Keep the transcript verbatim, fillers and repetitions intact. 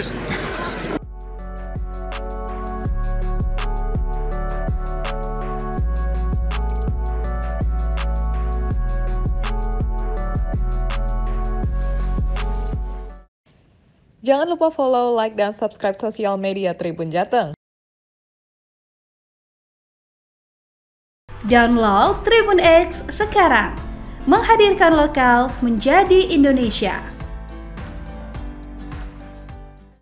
just. Jangan lupa follow, like, dan subscribe sosial media Tribun Jateng. Download Tribun X sekarang, menghadirkan lokal menjadi Indonesia.